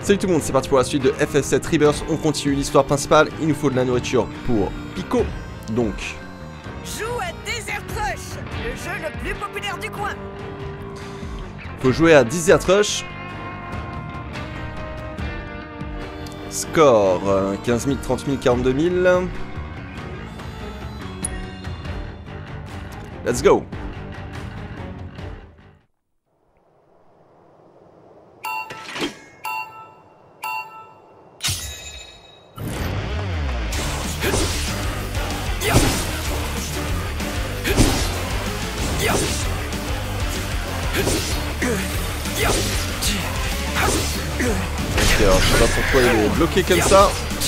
Salut tout le monde, c'est parti pour la suite de FF7 Rebirth. On continue l'histoire principale. Il nous faut de la nourriture pour Pico. Donc, joue à Desert Rush, le jeu le plus populaire du coin. faut jouer à Desert Rush. Score 15 000, 30 000, 42 000. Let's go. Ok, alors je sais pas pourquoi il est bloqué comme ça.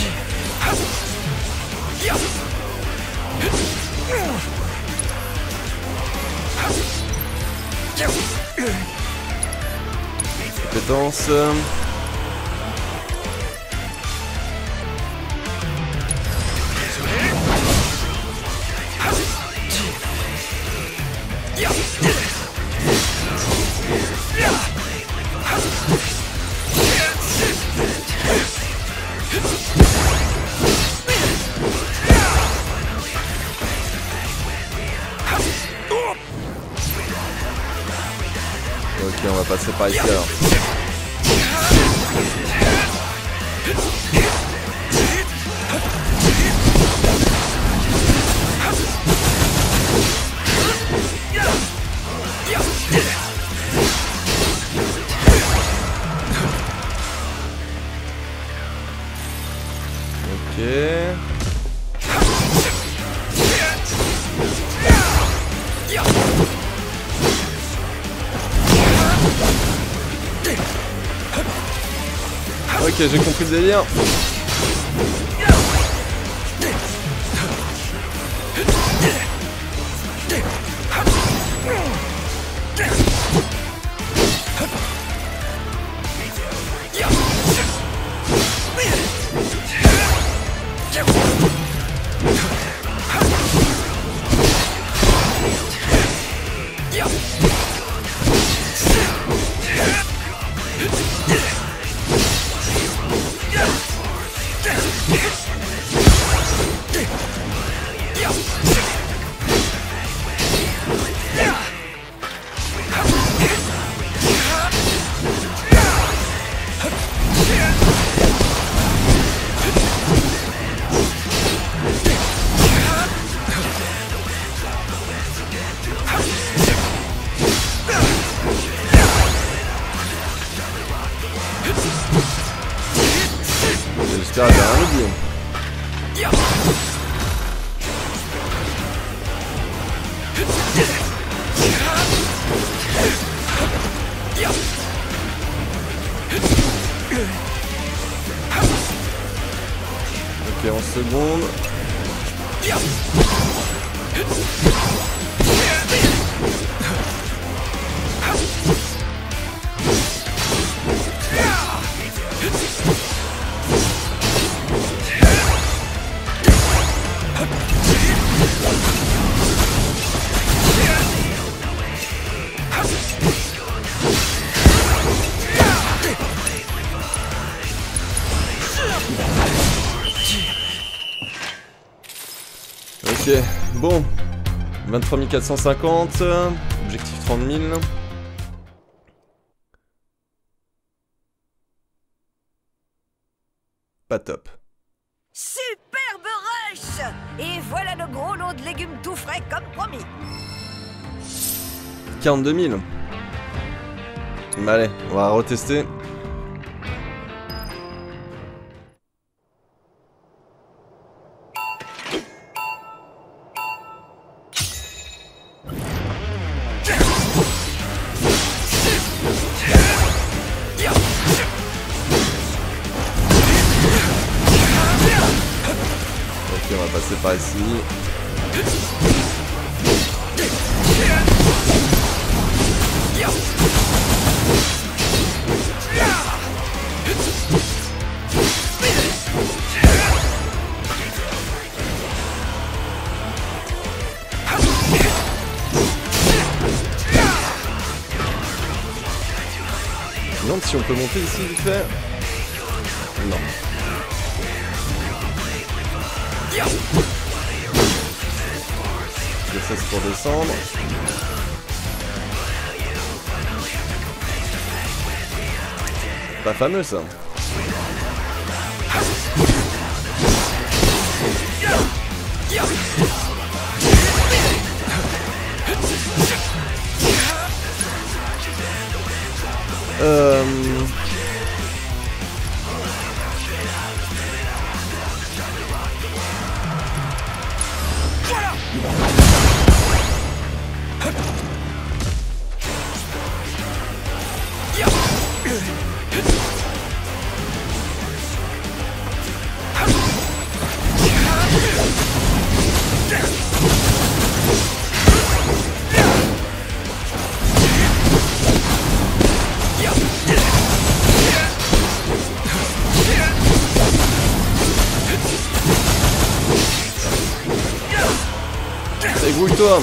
Compétence. Ok, on va passer par ici alors. Ok. Ok, j'ai compris le délire. J'espère bien rien oublié. Ok, 11 secondes. Ok, bon, 23 450, objectif 30 000. Pas top. Superbe rush. Et voilà le gros lot de légumes tout frais comme promis. 42 000. Bah allez, on va retester. Ok, on va passer par ici. Je me demande si on peut monter ici vite fait. Non. D16 pour descendre. Pas fameux ça. Débrouille-toi.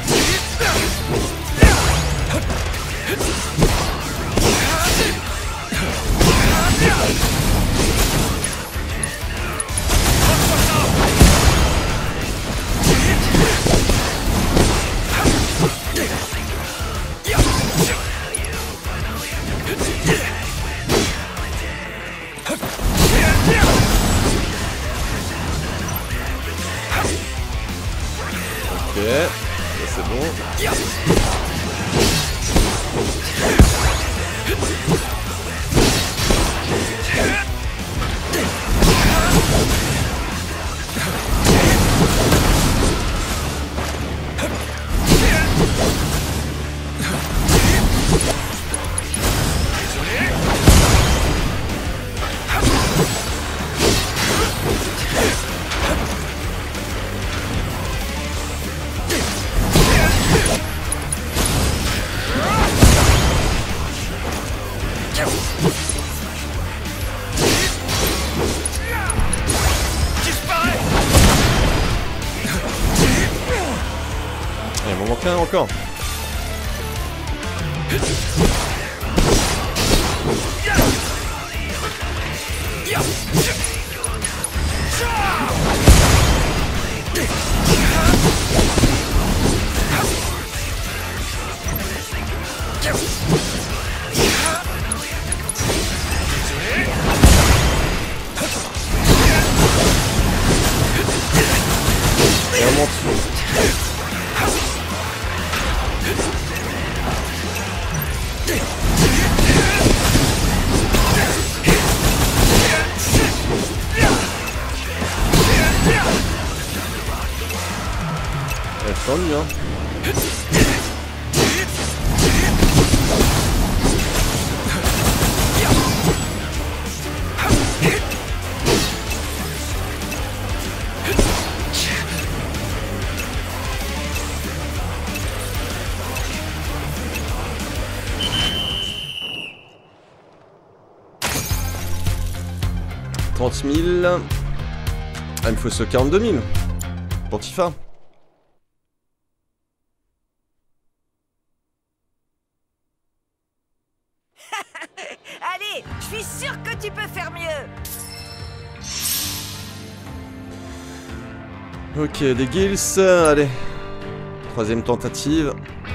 Ok, ça c'est bon. Il m'en manque un encore. Et on monte. Elle s'ennuie, hein. $30 000. Ah, il me faut ce 42 000 pour Tifa. Allez, je suis sûr que tu peux faire mieux. Ok, des Gills. Allez. Troisième tentative.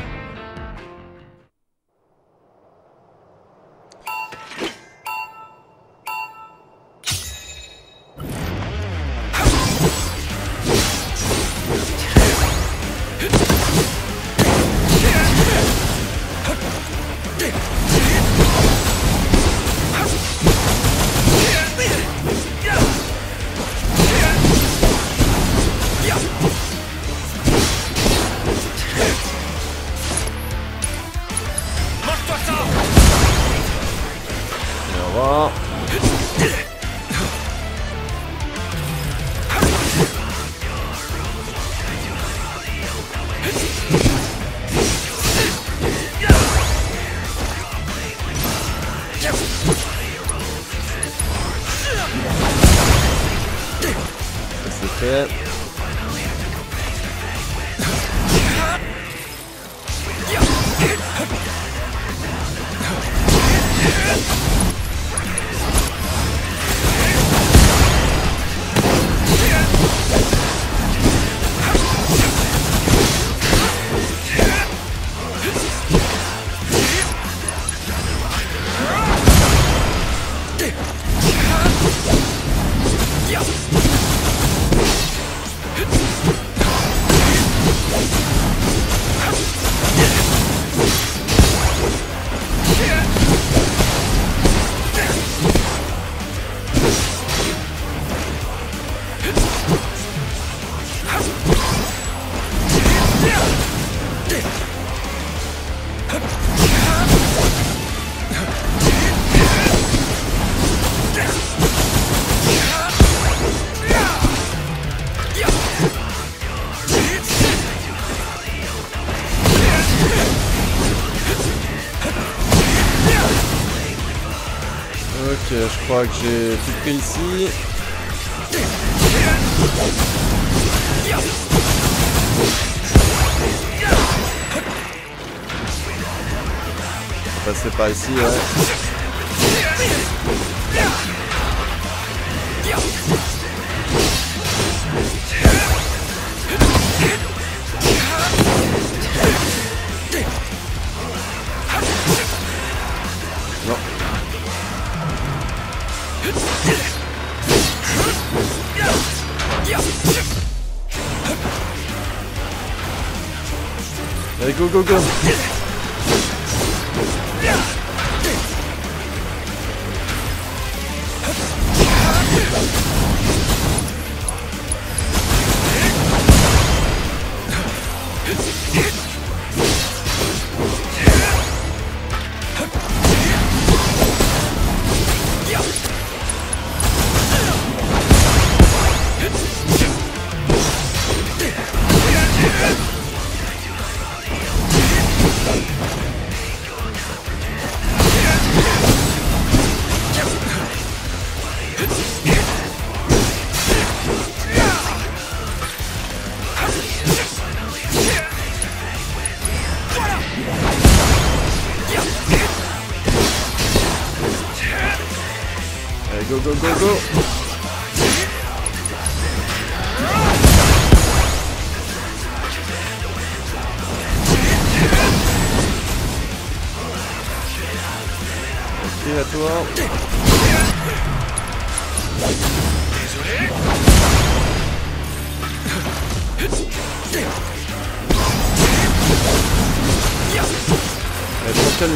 C'est fait. crois que j'ai tout pris ici. On va passer par ici, ouais. Non. Allez, go, go, go. Allez, go, go, go, go. Ok, à toi. Allez, prends calme.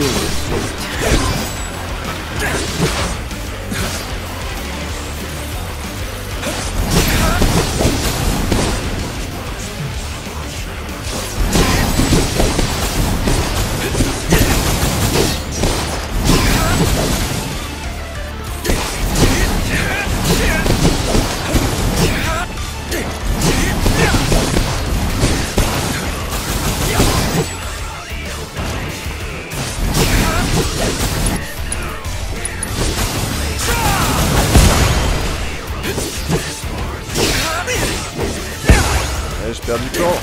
Allez, je perds du temps.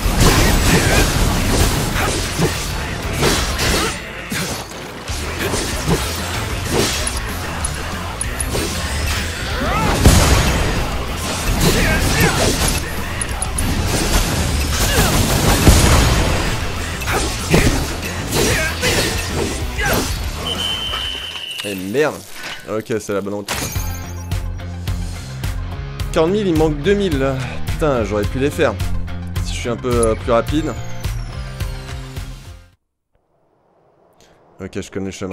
Et merde. Ok, c'est la bonne route. 40 000, il manque 2000 là. Putain, j'aurais pu les faire. Si je suis un peu plus rapide. Ok, je connais le chemin.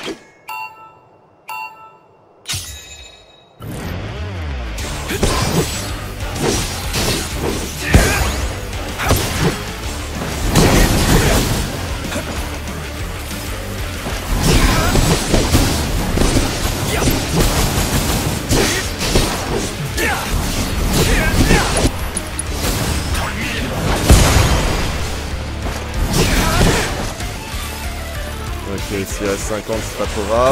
Ok, s'il y a 50, c'est pas trop grave.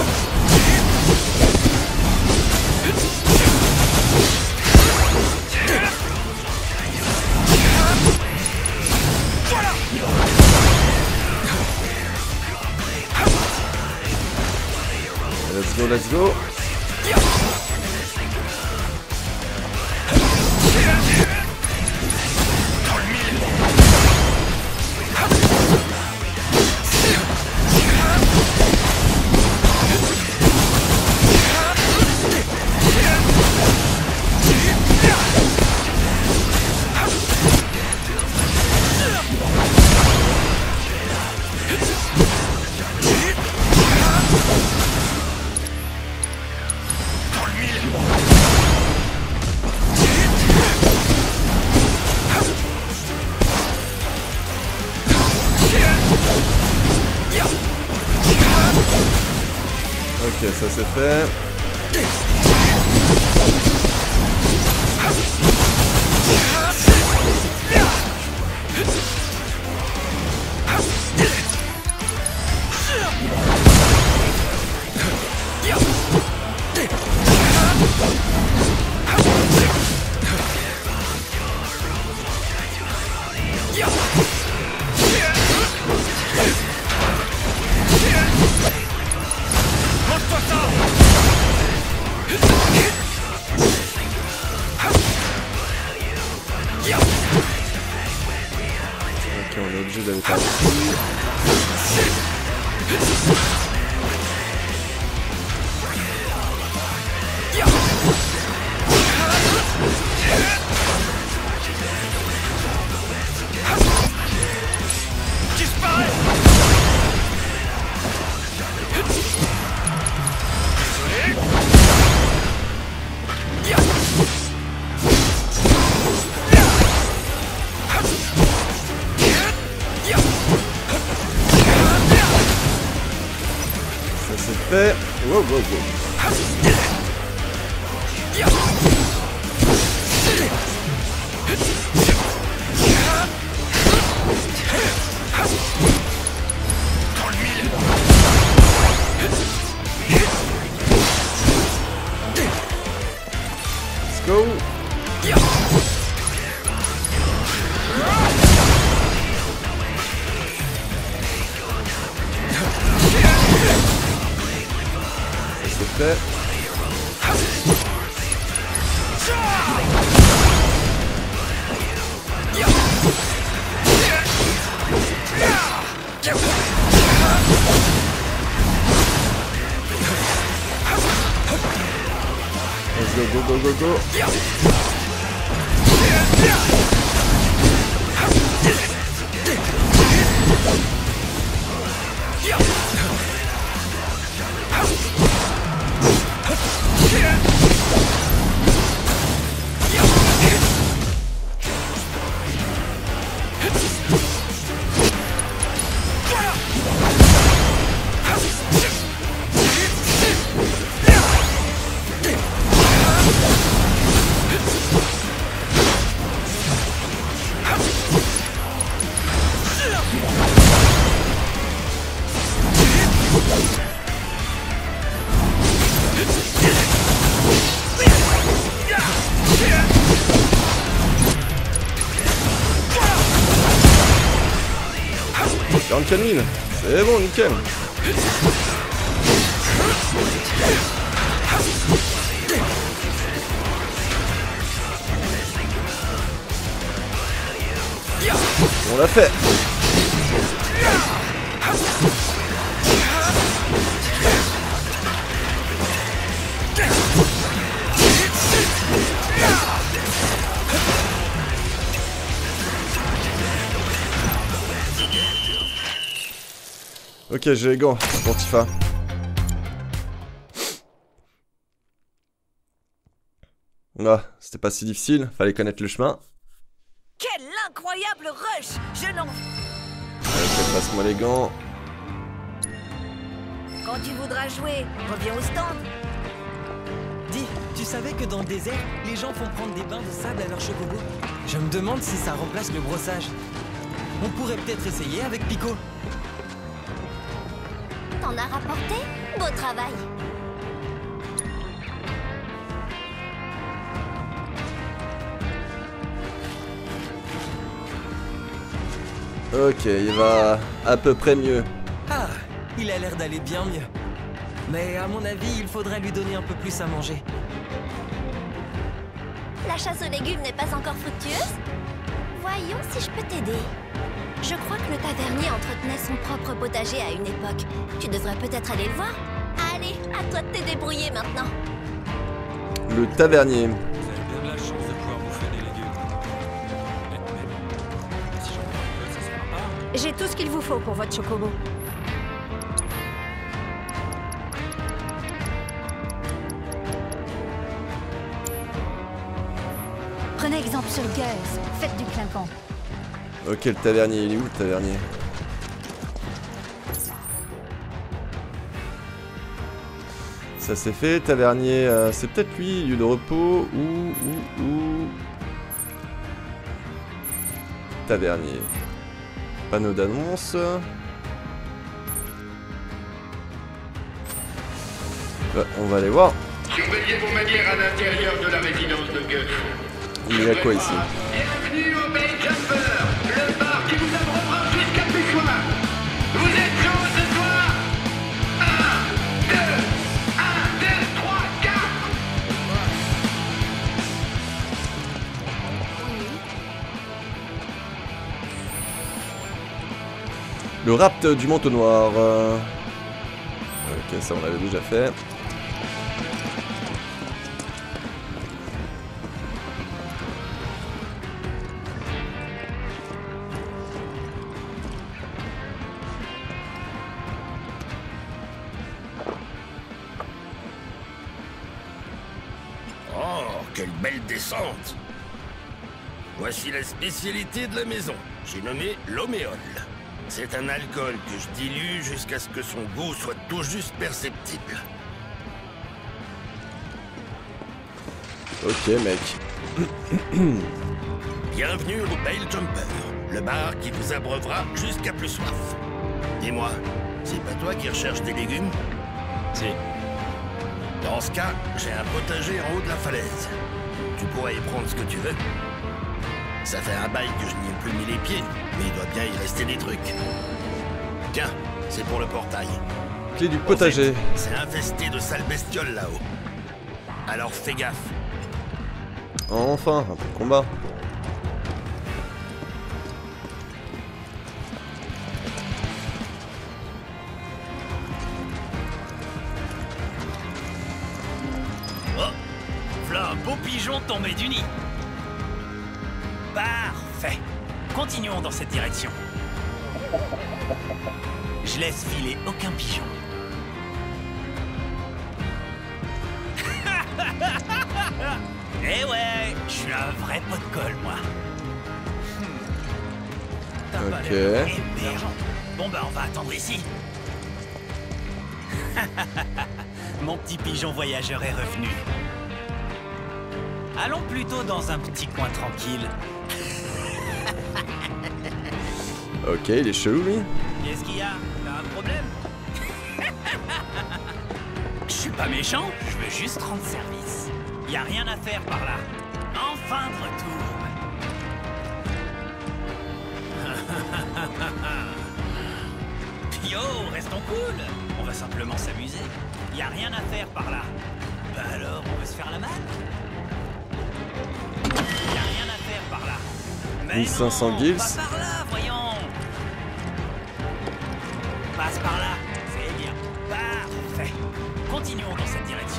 Let's go, let's go. Ok, ça c'est fait. vous avez pas. Fait. Wow, wow, wow. Let's go. Fait. Let's go, go, go, go, go. Calmine, c'est bon, nickel. On l'a fait. Ok, j'ai les gants pour Tifa. Ah, c'était pas si difficile, fallait connaître le chemin. Quel incroyable rush! Je n'en... Ok, passe-moi les gants. Quand tu voudras jouer, reviens au stand. Dis, tu savais que dans le désert, les gens font prendre des bains de sable à leurs chocobos? Je me demande si ça remplace le brossage. On pourrait peut-être essayer avec Pico. T'en as rapporté? Beau travail. Ok, il va à peu près mieux. Ah, il a l'air d'aller bien mieux. Mais à mon avis, il faudrait lui donner un peu plus à manger. La chasse aux légumes n'est pas encore fructueuse? Voyons si je peux t'aider. Je crois que le tavernier entretenait son propre potager à une époque. Tu devrais peut-être aller le voir. Allez, à toi de te débrouiller maintenant. Le tavernier. Vous avez bien de la chance de pouvoir bouffer des légumes. Mais si j'en prends un peu, ça se fera pas. J'ai tout ce qu'il vous faut pour votre chocobo. Prenez exemple sur Gus. Faites du clinquant. Ok, le tavernier, il est où le tavernier? Ça c'est fait, tavernier, c'est peut-être lui, lieu de repos, ou... Tavernier. Panneau d'annonce. On va aller voir. Surveillez vos manières à l'intérieur de la résidence de Gus. Il y a quoi ici? Bienvenue au Bay Jumper, le bar qui vous abreuvera jusqu'à plus soir. Vous êtes chaud ce soir? 1, 2, 1, 2, 3, 4. Le rapt du manteau noir. Ok, ça on l'avait déjà fait. Oh, quelle belle descente! Voici la spécialité de la maison. J'ai nommé l'homéol. C'est un alcool que je dilue jusqu'à ce que son goût soit tout juste perceptible. Ok, mec. Bienvenue au Bail Jumper, le bar qui vous abreuvera jusqu'à plus soif. Dis-moi, c'est pas toi qui recherches des légumes? Si. Dans ce cas, j'ai un potager en haut de la falaise. Tu pourras y prendre ce que tu veux. Ça fait un bail que je n'y ai plus mis les pieds, mais il doit bien y rester des trucs. Tiens, c'est pour le portail. Clé du potager. En fait, c'est infesté de sales bestioles là-haut. Alors fais gaffe. Enfin, un peu de combat. Oh, v'là un beau pigeon tombé du nid. Parfait. Continuons dans cette direction. Je laisse filer aucun pigeon. Eh ouais, je suis un vrai pot de colle, moi. T'as pas Ok. l'air émergent. Bon bah on va attendre ici. Mon petit pigeon voyageur est revenu. Allons plutôt dans un petit coin tranquille. Ok, il est chelou lui. Qu'est-ce qu'il y a? T'as un problème? Je suis pas méchant, je veux juste rendre service. Y a rien à faire par là. Enfin de retour. Yo, restons cool. On va simplement s'amuser. Y a rien à faire par là. Bah alors, on veut se faire la malle? Y a rien à faire par là. Mais 1500 non, gills. pas par là, voyons. Passe par là, c'est bien. Parfait. Continuons dans cette direction.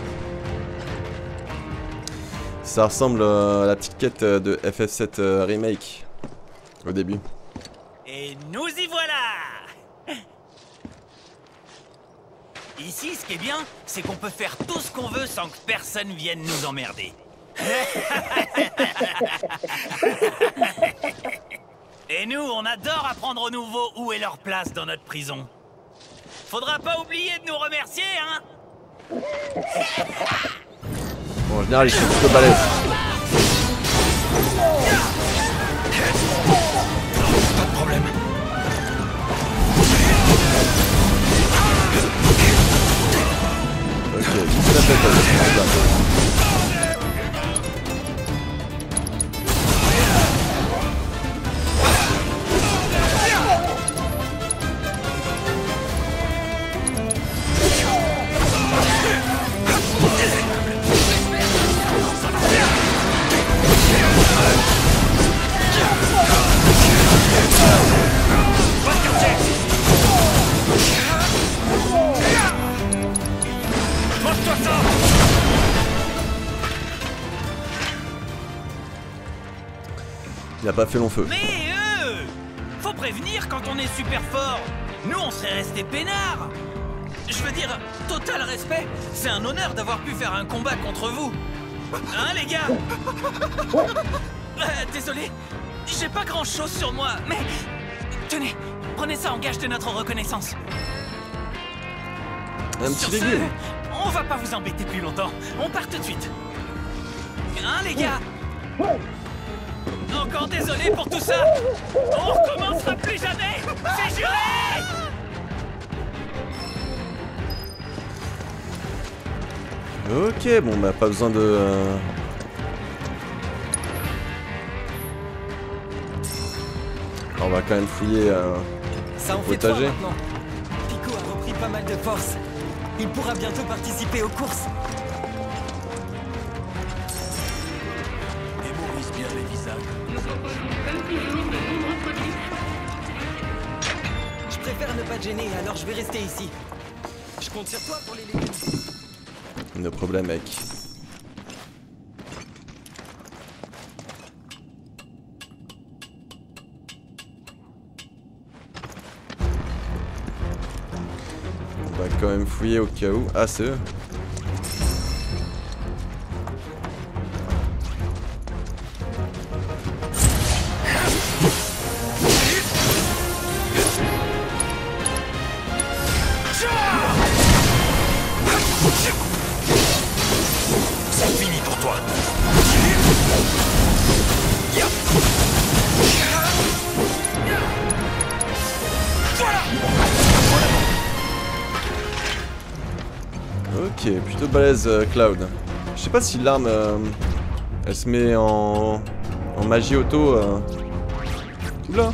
Ça ressemble à la petite quête de FF7 Remake. Au début. Et nous y voilà. Ici, ce qui est bien, c'est qu'on peut faire tout ce qu'on veut sans que personne vienne nous emmerder. Et nous, on adore apprendre aux nouveaux où est leur place dans notre prison. Faudra pas oublier de nous remercier, hein? Bon, en général, ils sont plutôt balèzes. Pas de problème. Ok, juste la tête avec. Il a pas fait long feu. Mais faut prévenir quand on est super fort. Nous, on serait restés peinards. Je veux dire, total respect. C'est un honneur d'avoir pu faire un combat contre vous. Hein, les gars? Désolé, j'ai pas grand-chose sur moi, mais... Tenez, prenez ça en gage de notre reconnaissance. Un petit Sur ce, légume. on va pas vous embêter plus longtemps. On part tout de suite. Hein, les gars? Encore désolé pour tout ça. On recommencera plus jamais. C'est juré. Ok, bon bah pas besoin de... On va quand même fouiller Ça en le fait trois potager. maintenant. Pico a repris pas mal de force. Il pourra bientôt participer aux courses. Mémorise bien les visages. préfère ne pas te gêner, alors je vais rester ici. Je compte sur toi pour les légumes. No problème, mec. On va quand même fouiller au cas où. Ah, c'est eux. C'est fini pour toi. Ok, plutôt balèze Cloud. Je sais pas si l'arme elle se met en magie auto. Oula.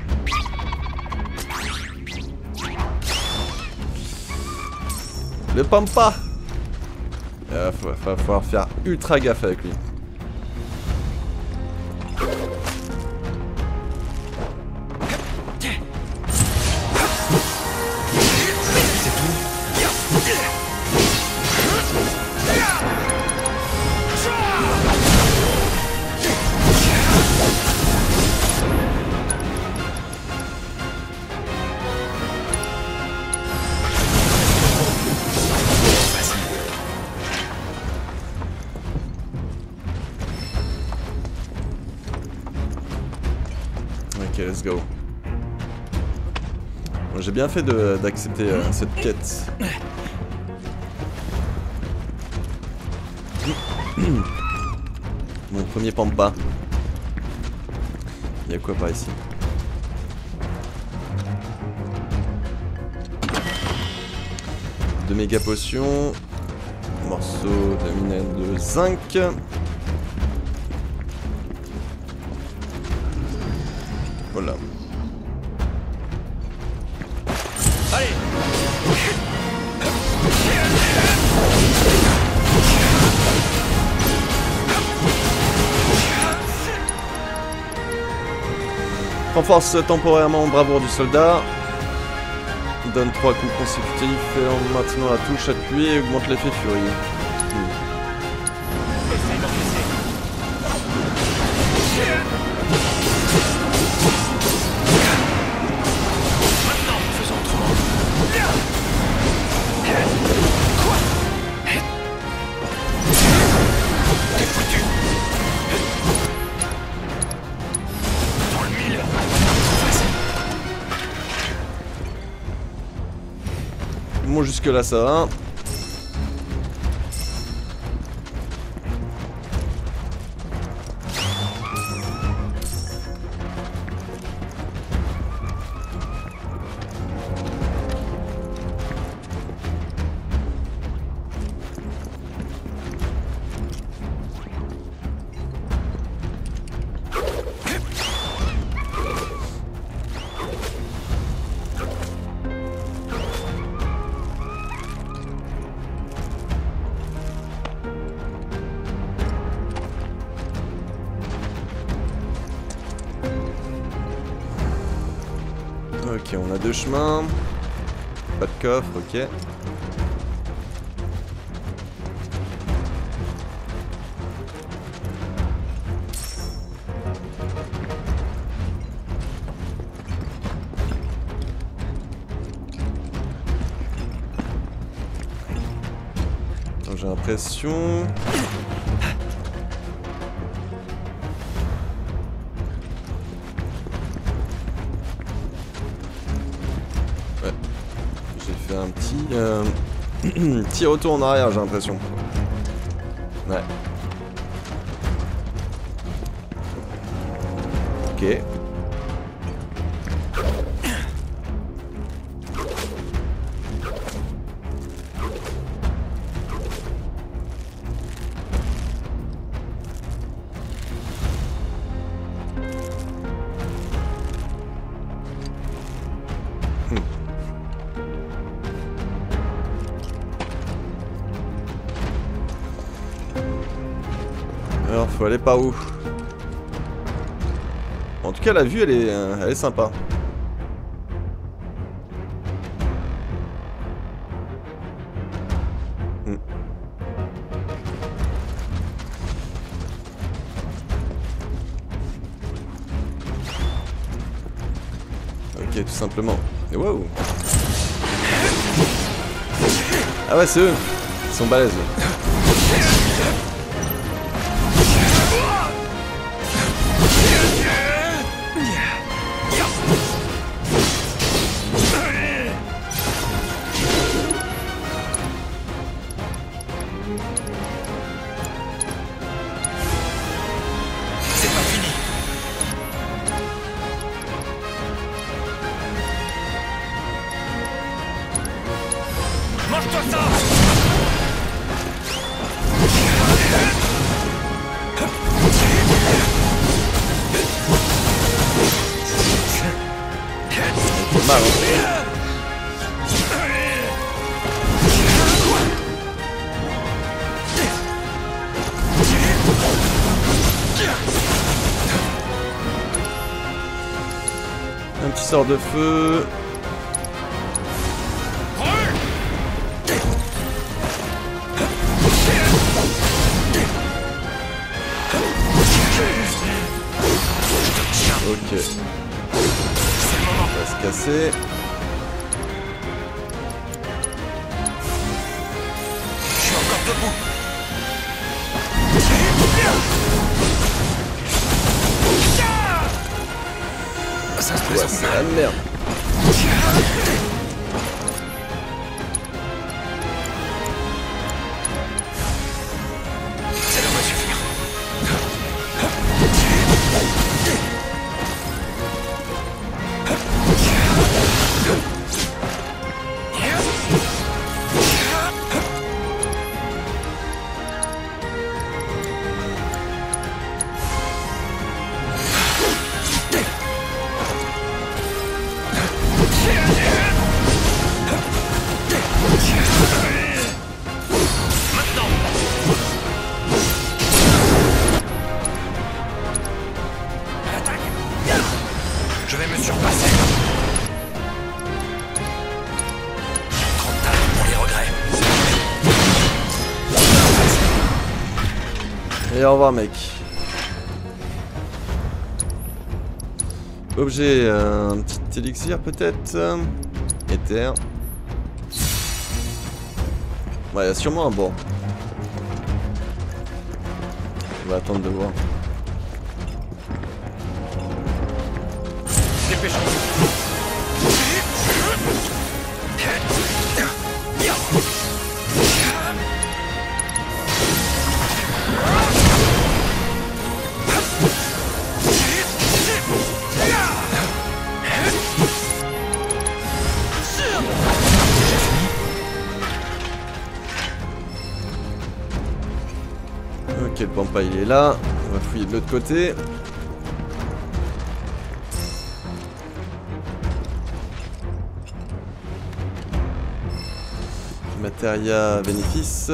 Le Pampa. Va falloir faire ultra gaffe avec lui. Ok, let's go. Bon, j'ai bien fait d'accepter cette quête. Mon premier Pampa. Il y a quoi par ici? Deux méga potions. Morceau de minerai de zinc. Voilà. Allez! Renforce temporairement bravoure du soldat. Donne 3 coups consécutifs en maintenant la touche appuyée et augmente l'effet furie. Bon, jusque là ça va. Ok, on a deux chemins. Pas de coffre, ok. J'ai l'impression... un petit retour en arrière, j'ai l'impression. Ouais. Ok. Alors, faut aller par où? En tout cas, la vue, elle est sympa. Ok, tout simplement. Et wow. Ah ouais, c'est eux. Ils sont balèzes. Mange-toi ça! Mal, hein. Un petit sort de feu. Ok. On va se casser. Je suis encore debout. Ça se Ouais, présente c'est mal. la merde. Ça devrait suffire. Je vais me surpasser. Trop de talent pour les regrets. Et au revoir, mec. Objet, un petit élixir peut-être. Éther. Ouais, il y a sûrement un bon. On va attendre de voir. Dépêchons-nous. Ok, le pampa il est là. On va fouiller de l'autre côté. Materia bénéfice.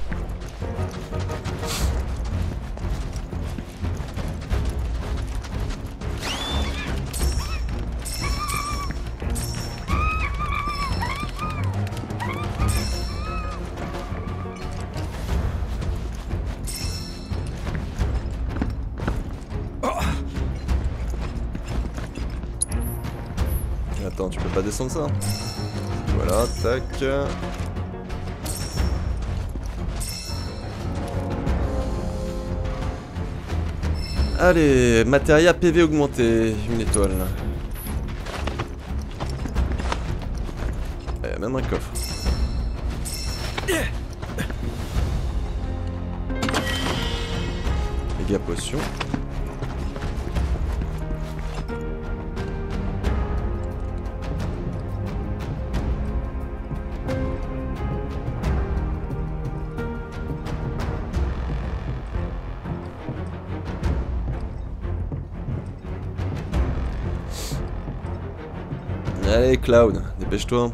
Attends, tu peux pas descendre ça? Voilà, tac. Allez, Materia PV augmenté, une étoile. Il y a même un coffre. Méga potion. Allez Cloud, dépêche-toi.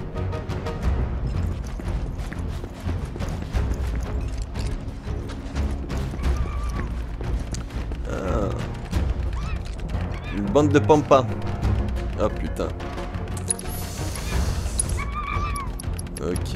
Une bande de pampa. Oh putain. Ok.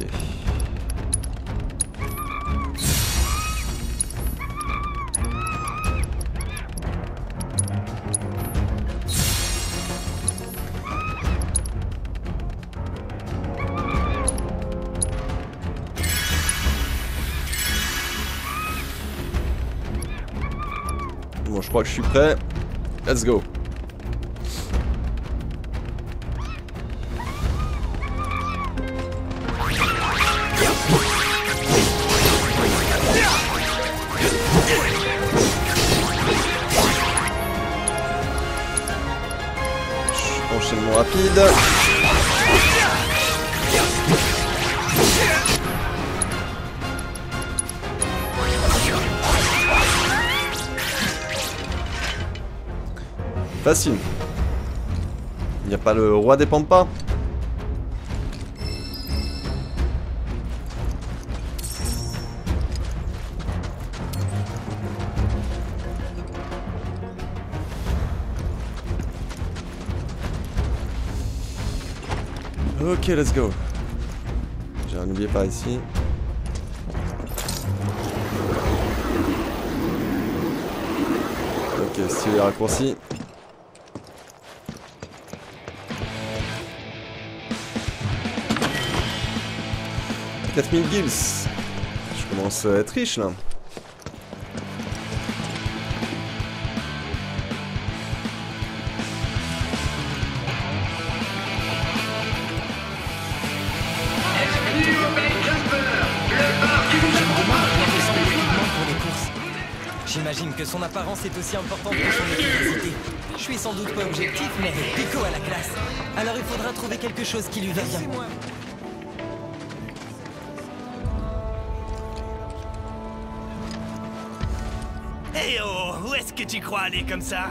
Bon, je crois que je suis prêt. Let's go. Enchaînement rapide. Facile. Il n'y a pas le roi des pampas. Ok, let's go. J'ai rien oublié par ici. Ok, style les raccourcis. « 4000 gills. Je commence à être riche là. J'imagine que son apparence est aussi importante que son efficacité. Je suis sans doute pas objectif, mais Pico a la classe. Alors il faudra trouver quelque chose qui lui va bien. Hey oh, où est-ce que tu crois aller comme ça?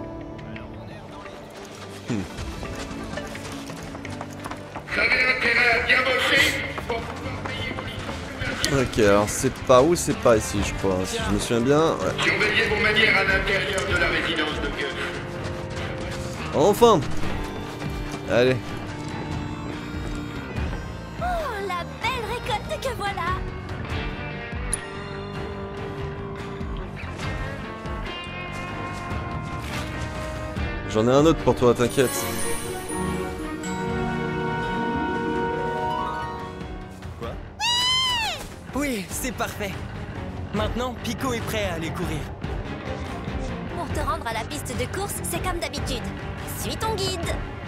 Vous avez intérêt à bien bosser pour pouvoir payer vos licences. Ok, alors c'est par où? C'est par ici, je crois. Si je me souviens bien. Ouais. Surveillez vos manières à l'intérieur de la résidence de Gus. Enfin! Allez. Oh, la belle récolte que voilà! J'en ai un autre pour toi, t'inquiète. Oui, c'est parfait. Maintenant, Pico est prêt à aller courir. Pour te rendre à la piste de course, c'est comme d'habitude. Suis ton guide.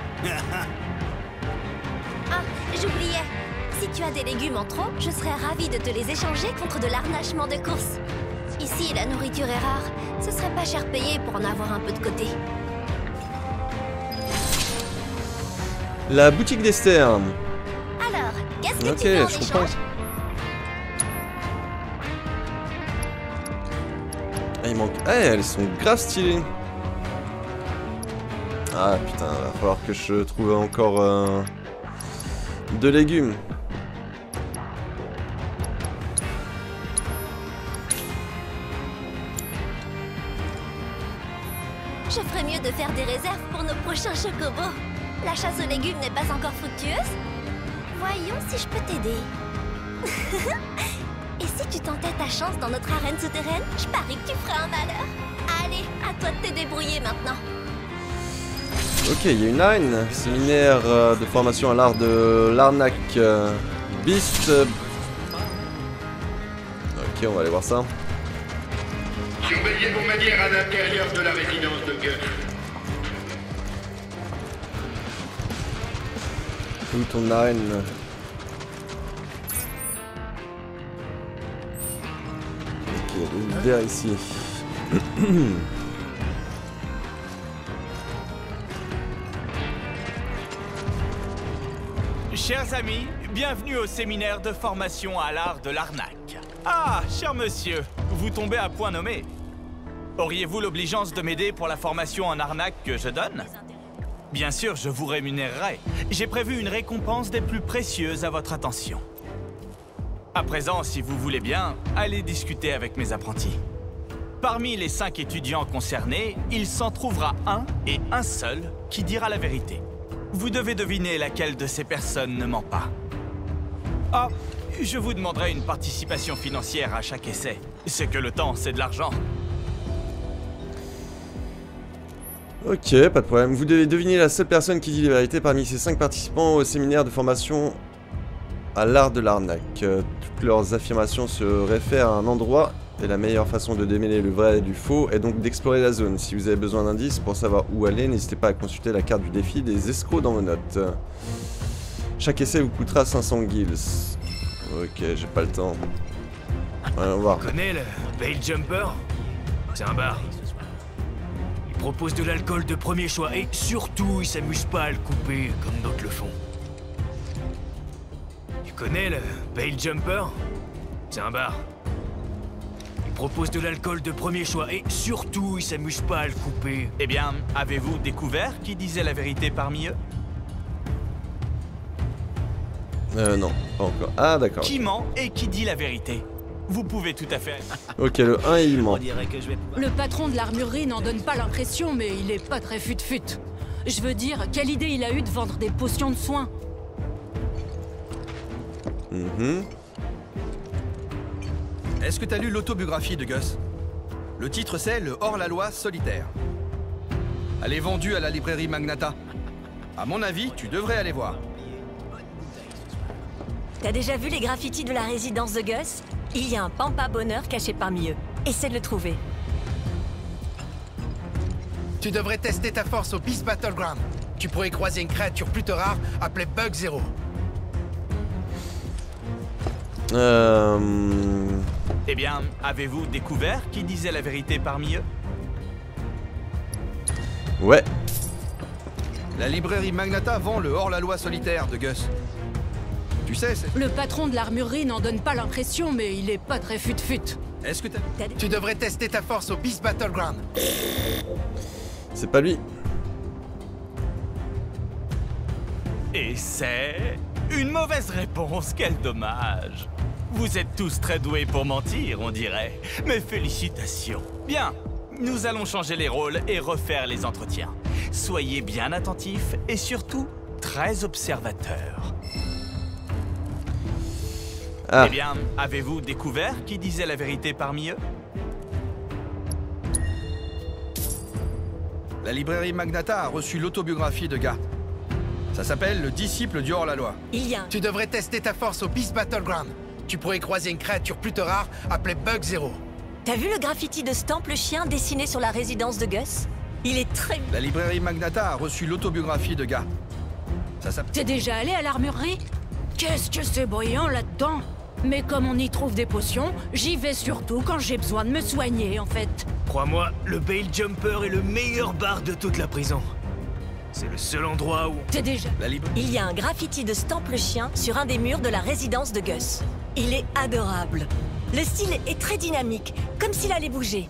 Ah, j'oubliais. Si tu as des légumes en trop, je serais ravie de te les échanger contre de l'arnachement de course. Ici, la nourriture est rare. Ce serait pas cher payé pour en avoir un peu de côté. La boutique d'Esther. Alors, qu'est-ce que Ok, tu veux en je comprends. échange? Ah, il manque. Ah, elles sont grave stylées. Ah putain, va falloir que je trouve encore de légumes. Je ferais mieux de faire des réserves pour nos prochains chocobos. La chasse aux légumes n'est pas encore fructueuse? Voyons si je peux t'aider. Et si tu tentais ta chance dans notre arène souterraine, je parie que tu ferais un malheur. Allez, à toi de te débrouiller maintenant. Ok, il y a une arène. Séminaire de formation à l'art de l'arnaque. Beast. Ok, on va aller voir ça. Surveillez vos manières à l'intérieur de la résidence de Gus. Où ton arène? Ok, vers ici. Chers amis, bienvenue au séminaire de formation à l'art de l'arnaque. Ah, cher monsieur, vous tombez à point nommé. Auriez-vous l'obligeance de m'aider pour la formation en arnaque que je donne? Bien sûr, je vous rémunérerai. J'ai prévu une récompense des plus précieuses à votre attention. À présent, si vous voulez bien, allez discuter avec mes apprentis. Parmi les 5 étudiants concernés, il s'en trouvera un et un seul qui dira la vérité. Vous devez deviner laquelle de ces personnes ne ment pas. Ah, je vous demanderai une participation financière à chaque essai. C'est que le temps, c'est de l'argent. Ok, pas de problème. Vous devez deviner la seule personne qui dit la vérité parmi ces 5 participants au séminaire de formation à l'art de l'arnaque. Toutes leurs affirmations se réfèrent à un endroit Et la meilleure façon de démêler le vrai et du faux est donc d'explorer la zone. Si vous avez besoin d'indices pour savoir où aller, n'hésitez pas à consulter la carte du défi des escrocs dans vos notes. Chaque essai vous coûtera 500 gills. Ok, j'ai pas le temps. Allons voir. Tu connais le Bail Jumper? C'est un bar. Il propose de l'alcool de premier choix et surtout, il s'amuse pas à le couper comme d'autres le font. Tu connais le Bail Jumper? C'est un bar. Il propose de l'alcool de premier choix et surtout, il s'amuse pas à le couper. Eh bien, avez-vous découvert qui disait la vérité parmi eux? Non, pas encore. Ah, d'accord. Qui ment et qui dit la vérité? Vous pouvez tout à fait... Ok, le 1 il ment. Le patron de l'armurerie n'en donne pas l'impression, mais il est pas très fut-fut. Je veux dire, quelle idée il a eu de vendre des potions de soins? Est-ce que t'as lu l'autobiographie de Gus? Le titre c'est Le hors-la-loi solitaire. Elle est vendue à la librairie Magnata. À mon avis, tu devrais aller voir. T'as déjà vu les graffitis de la résidence de Gus? Il y a un pampa bonheur caché parmi eux. Essaie de le trouver. Tu devrais tester ta force au Beast Battleground. Tu pourrais croiser une créature plutôt rare appelée Bug Zero. Eh bien, avez-vous découvert qui disait la vérité parmi eux? Ouais. La librairie Magnata vend le hors-la-loi solitaire de Gus. Tu sais, c'est... Le patron de l'armurerie n'en donne pas l'impression, mais il est pas très fut-fut. Est-ce que Tu devrais tester ta force au Beast Battleground. C'est pas lui. Et c'est... une mauvaise réponse, quel dommage. Vous êtes tous très doués pour mentir, on dirait. Mes félicitations. Bien, nous allons changer les rôles et refaire les entretiens. Soyez bien attentifs et surtout, très observateurs. Ah. Eh bien, avez-vous découvert qui disait la vérité parmi eux? La librairie Magnata a reçu l'autobiographie de Gars. Ça s'appelle Le disciple du hors-la-loi. Tu devrais tester ta force au Beast Battleground. Tu pourrais croiser une créature plutôt rare appelée Bug Zero. T'as vu le graffiti de Stamp le chien dessiné sur la résidence de Gus? Il est très... La librairie Magnata a reçu l'autobiographie de Gars. Ça s'appelle... T'es déjà allé à l'armurerie? Qu'est-ce que c'est brillant là-dedans? Mais comme on y trouve des potions, j'y vais surtout quand j'ai besoin de me soigner, en fait. Crois-moi, le Bail Jumper est le meilleur bar de toute la prison. C'est le seul endroit où... T'es déjà... Il y a un graffiti de Stamp le chien sur un des murs de la résidence de Gus. Il est adorable. Le style est très dynamique, comme s'il allait bouger.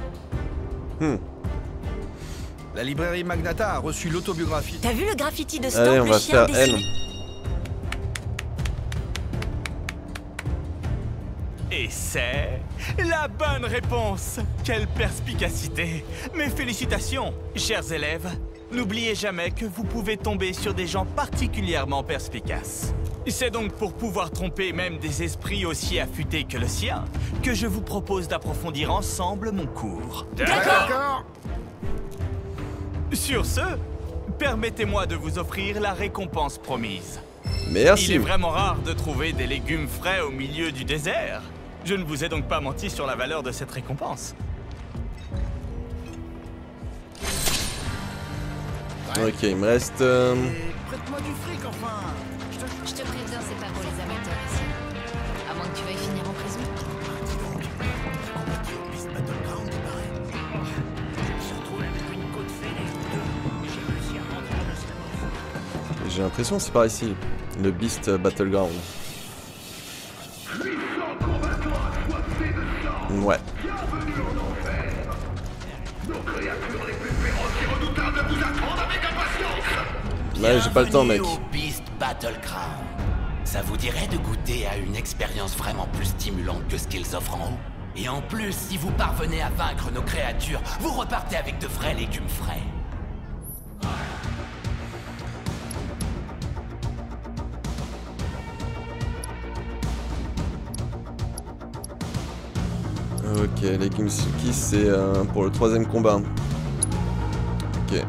La librairie Magnata a reçu l'autobiographie. T'as vu le graffiti de Allez, Stamp on le va chien faire dessiné... Et c'est la bonne réponse. Quelle perspicacité. Mes félicitations, chers élèves. N'oubliez jamais que vous pouvez tomber sur des gens particulièrement perspicaces. C'est donc pour pouvoir tromper même des esprits aussi affûtés que le sien que je vous propose d'approfondir ensemble mon cours. D'accord. Sur ce, permettez-moi de vous offrir la récompense promise. Merci. Il est vraiment rare de trouver des légumes frais au milieu du désert. Je ne vous ai donc pas menti sur la valeur de cette récompense. Ok, il me reste... Prête-moi du fric, enfin. Je te préviens, c'est pas pour les amateurs ici. À moins que tu veuilles finir en prison. J'ai l'impression que c'est par ici. Le Beast Battleground. Ouais. Là, j'ai pas le temps, mec. Bienvenue au Beast Battleground. Ça vous dirait de goûter à une expérience vraiment plus stimulante que ce qu'ils offrent en haut? Et en plus, si vous parvenez à vaincre nos créatures, vous repartez avec de vrais légumes frais. Ok, légumes Suki, c'est pour le 3e combat. Ok.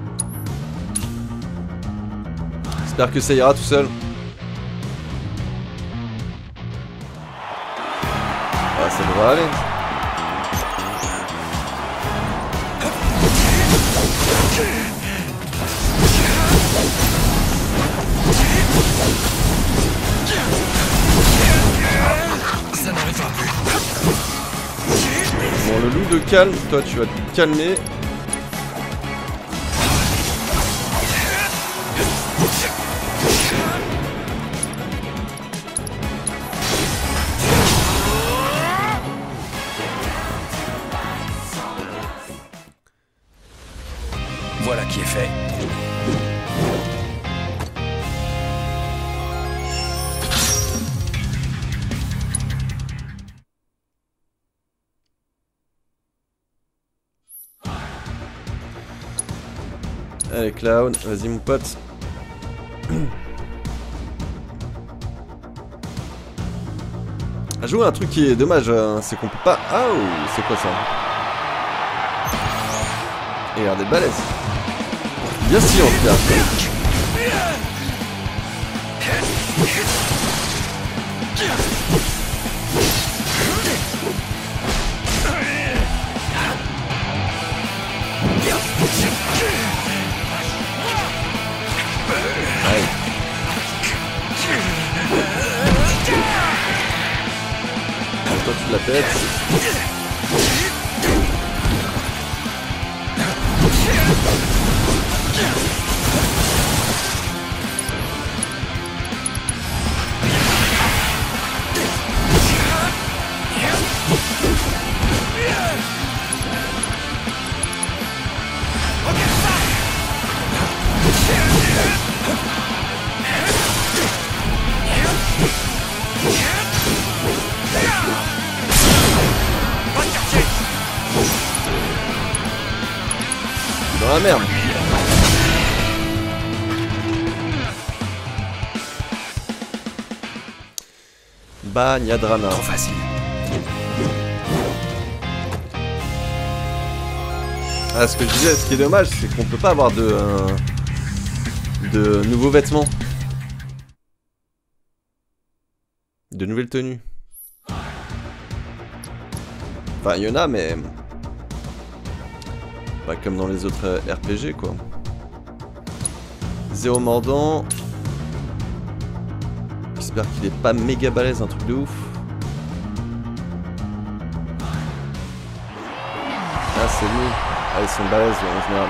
J'espère que ça ira tout seul. Ah, ça devrait aller. calme, toi tu vas te calmer. Voilà qui est fait. Allez Cloud, vas-y mon pote. À jouer un truc qui est dommage, c'est qu'on peut pas... Ah, oh, c'est quoi ça? Et regardez, balèze. Bien si en tout cas. Allez. Toi tu te la pètes. Dans la merde. Bagnadrama. Trop facile. Ah, ce que je disais, ce qui est dommage, c'est qu'on peut pas avoir de nouveaux vêtements. De nouvelles tenues. Enfin, il y en a, mais... pas comme dans les autres RPG, quoi. Zéro mordant. J'espère qu'il est pas méga balèze, un truc de ouf. Ah, c'est lui. Ah, ils sont balèzes, en général.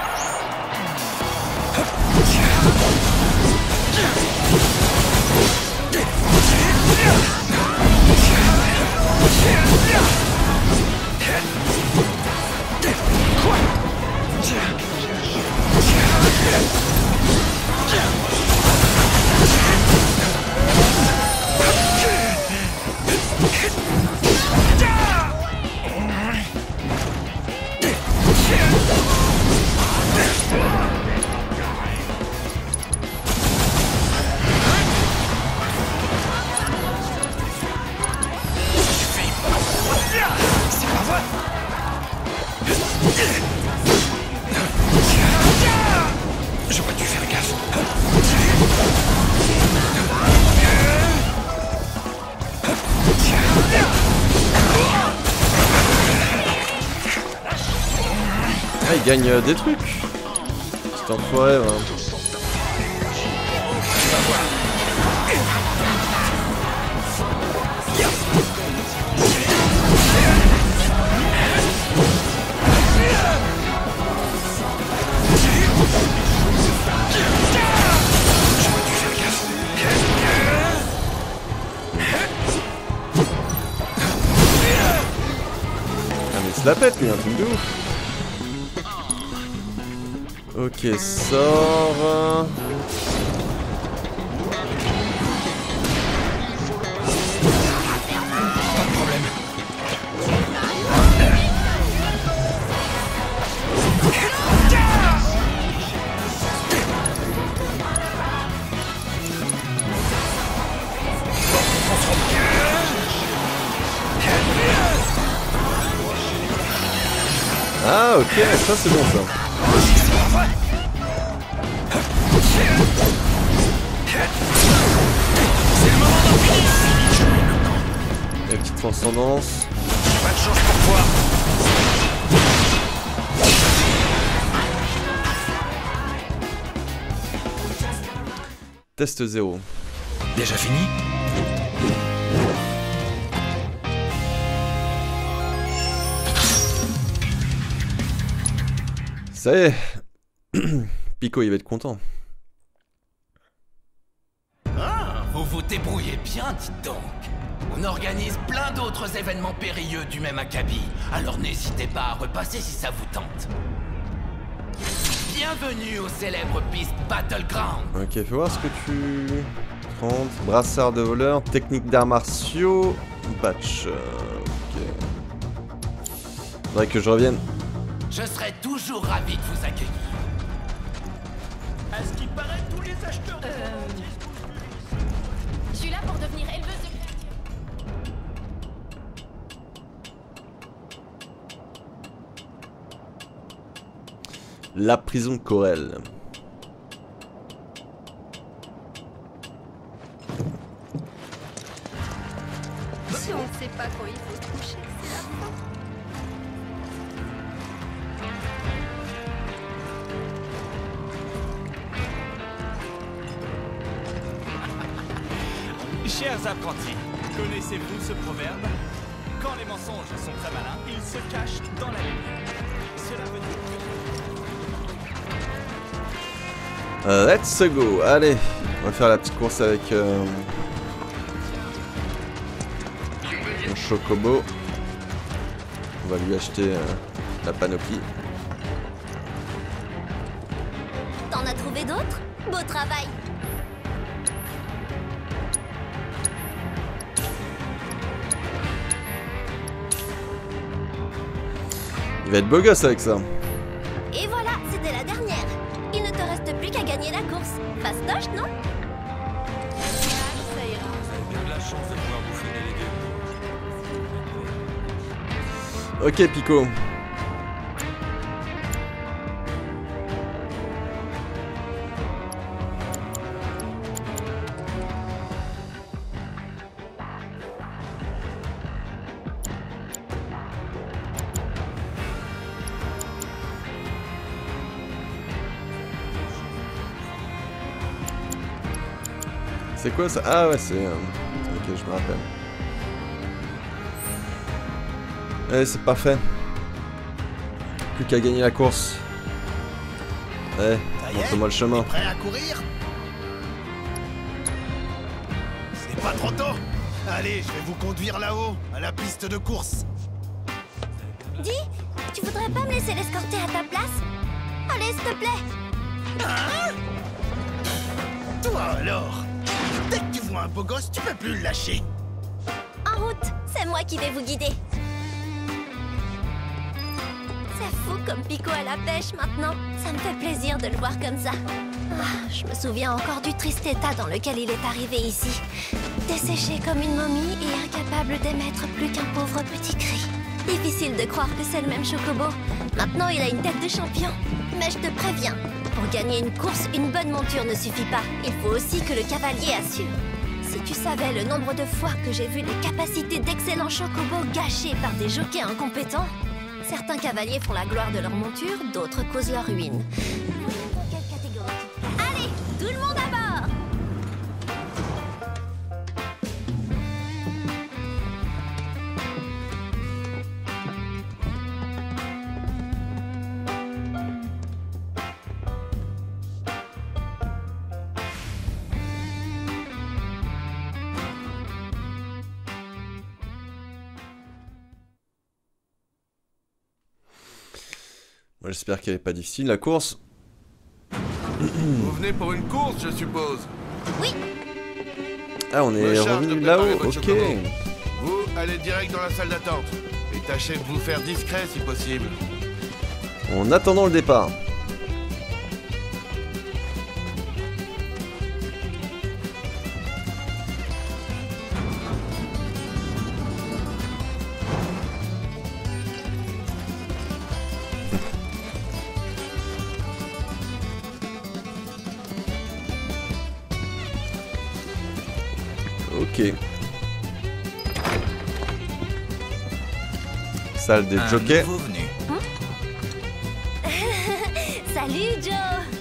J'aurais dû faire gaffe. Ah, il gagne des trucs. C'est enfoiré, ouais. La pète lui, un truc de ouf. Ok, sort. Pas de problème. Ah ok, ça c'est bon ça. Et petite transcendance. Pas de chance pour toi. Test 0. Déjà fini? Ça y est. Pico, il va être content. Ah, vous vous débrouillez bien, dites donc. On organise plein d'autres événements périlleux du même acabit, alors n'hésitez pas à repasser si ça vous tente. Bienvenue aux célèbres pistes Battleground. Ok, fais voir ce que tu... 30, brassard de voleur, technique d'arts martiaux, batch. Ok. Faudrait que je revienne. Je serai toujours ravi de vous accueillir. À ce qui paraît, tous les acheteurs de Je suis là pour devenir éleveuse de créatures. La prison Corel. Si on ne sait pas quand il faut se coucher, c'est la fin. Chers apprentis, connaissez-vous ce proverbe? Quand les mensonges sont très malins, ils se cachent dans la lumière. Cela veut dire que... Let's go. Allez, on va faire la petite course avec mon chocobo. On va lui acheter la panoplie. T'en as trouvé d'autres? Beau travail. Il va être beau gosse avec ça. Et voilà, c'était la dernière. Il ne te reste plus qu'à gagner la course. Fastoche, non? Ça ira. Vous avez bien de la chance de pouvoir bouffer des légumes. Ok, Pico. C'est quoi ça? Ah ouais, c'est... Ok, je me rappelle. Allez, c'est parfait. Plus qu'à gagner la course. Allez, montre-moi le chemin. Prêt à courir? C'est pas trop tôt? Allez, je vais vous conduire là-haut, à la piste de course. Dis, tu voudrais pas me laisser l'escorter à ta place? Allez, s'il te plaît. Hein? Toi alors? Dès que tu vois un beau gosse, tu peux plus le lâcher. En route, c'est moi qui vais vous guider. C'est fou comme Pico à la pêche maintenant. Ça me fait plaisir de le voir comme ça. Ah, je me souviens encore du triste état dans lequel il est arrivé ici. Desséché comme une momie et incapable d'émettre plus qu'un pauvre petit cri. Difficile de croire que c'est le même Chocobo. Maintenant, il a une tête de champion. Mais je te préviens, pour gagner une course, une bonne monture ne suffit pas. Il faut aussi que le cavalier assure. Si tu savais le nombre de fois que j'ai vu les capacités d'excellents chocobos gâchées par des jockeys incompétents. Certains cavaliers font la gloire de leur monture, d'autres causent leur ruine. Dans quelle catégorie? Allez, tout le monde à bord! J'espère qu'elle est pas difficile la course. Vous venez pour une course, je suppose? Oui. Ah, on est revenu là-haut, ok. Vous, allez direct dans la salle d'attente. Et tâchez de vous faire discret si possible. En attendant le départ. Ok. Salle des jockeys. Salut, Joe.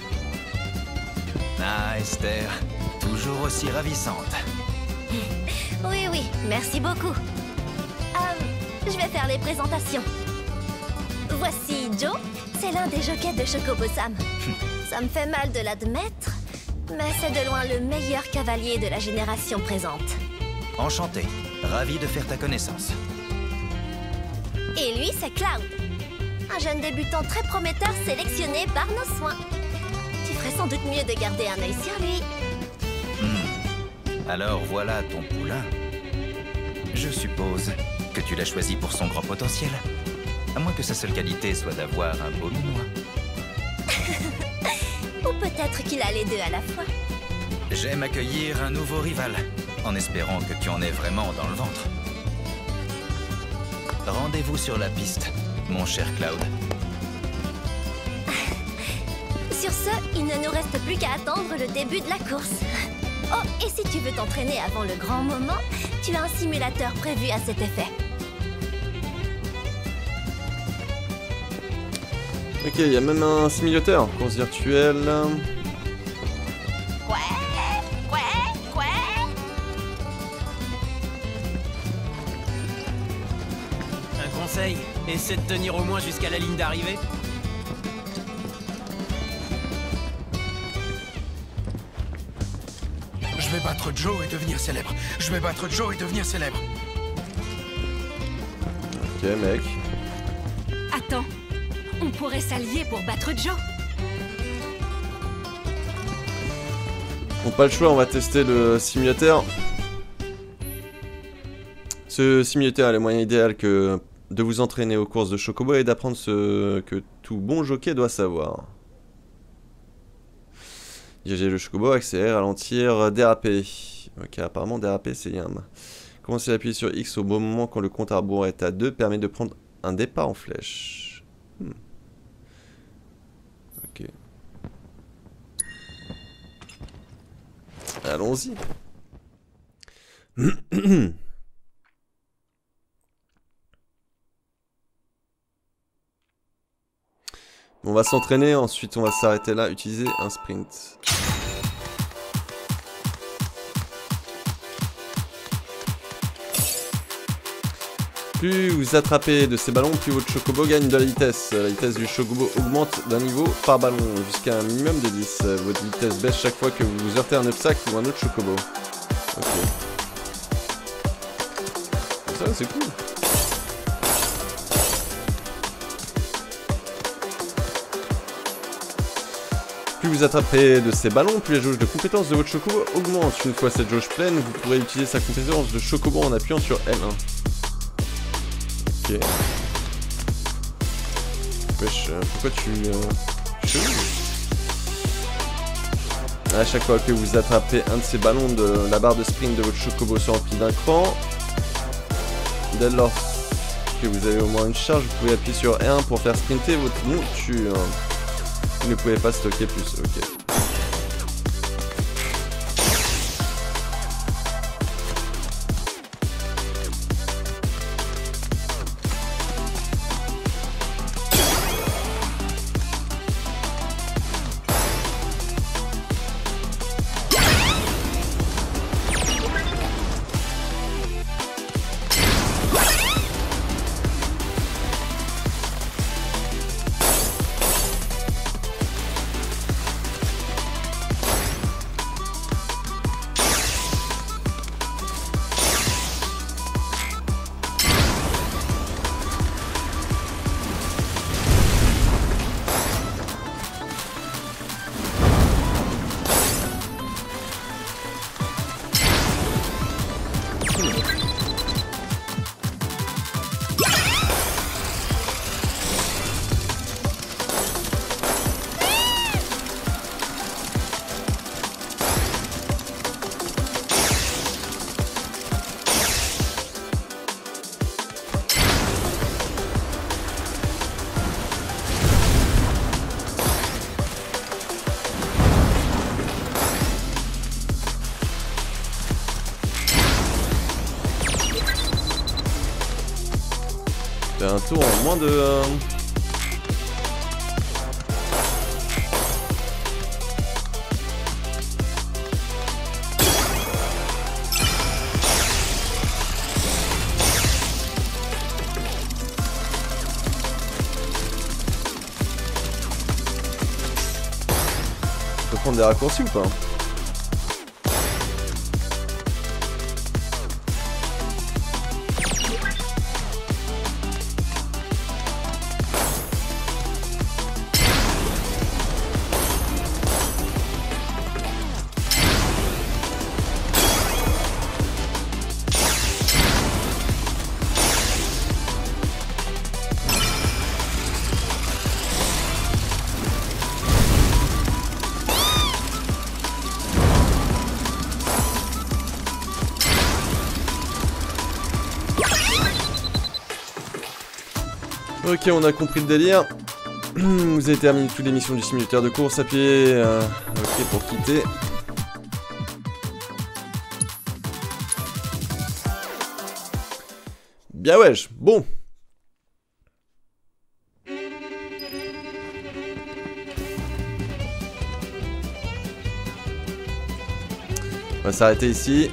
Ah, Esther, toujours aussi ravissante. Oui, oui, merci beaucoup. Je vais faire les présentations. Voici Joe, C'est l'un des jockeys de Chocobo Sam. Ça me fait mal de l'admettre, mais c'est de loin le meilleur cavalier de la génération présente. Enchanté. Ravi de faire ta connaissance. Et lui, c'est Cloud. Un jeune débutant très prometteur sélectionné par nos soins. Tu ferais sans doute mieux de garder un œil sur lui. Alors voilà ton poulain. Je suppose que tu l'as choisi pour son grand potentiel. À moins que sa seule qualité soit d'avoir un beau minois. Ou peut-être qu'il a les deux à la fois. J'aime accueillir un nouveau rival, en espérant que tu en aies vraiment dans le ventre. Rendez-vous sur la piste, mon cher Cloud. Sur ce, il ne nous reste plus qu'à attendre le début de la course. Oh, et si tu veux t'entraîner avant le grand moment, tu as un simulateur prévu à cet effet. Ok, il y a même un simulateur, course virtuelle. Un conseil, essaie de tenir au moins jusqu'à la ligne d'arrivée. Je vais battre Joe et devenir célèbre. Je vais battre Joe et devenir célèbre. Ok, mec. Attends, on pourrait s'allier pour battre Joe. Bon, pas le choix, on va tester le simulateur. Ce simulateur a les moyens idéaux que de vous entraîner aux courses de Chocobo et d'apprendre ce que tout bon jockey doit savoir. Diriger le Chocobo, accélérer, ralentir, déraper. Ok, apparemment déraper c'est Yam. Commencer à appuyer sur X au bon moment quand le compte à rebours est à 2 permet de prendre un départ en flèche. Ok. Allons-y. On va s'entraîner, ensuite on va s'arrêter là, utiliser un sprint. Plus vous attrapez de ces ballons, plus votre Chocobo gagne de la vitesse. La vitesse du Chocobo augmente d'un niveau par ballon jusqu'à un minimum de 10. Votre vitesse baisse chaque fois que vous heurtez un obstacle ou un autre Chocobo. Ok. Ça c'est cool. Plus vous attrapez de ces ballons, plus la jauge de compétence de votre Chocobo augmente. Une fois cette jauge pleine, vous pourrez utiliser sa compétence de Chocobo en appuyant sur L1. Ok. Wesh, pourquoi tu... À chaque fois que vous attrapez un de ces ballons, la barre de sprint de votre Chocobo se remplit d'un cran. Dès lors que vous avez au moins une charge, vous pouvez appuyer sur R1 pour faire sprinter votre monture. Vous ne pouvez pas stocker plus, ok. Un tour en moins de... prendre des raccourcis ou pas? Ok, on a compris le délire. Vous avez terminé toutes les missions du simulateur de course. Appuyez OK pour quitter. Bien wesh, bon. On va s'arrêter ici.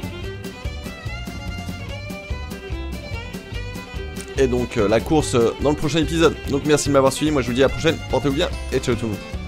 Et donc la course dans le prochain épisode. Donc merci de m'avoir suivi, moi je vous dis à la prochaine, portez-vous bien et ciao tout le monde.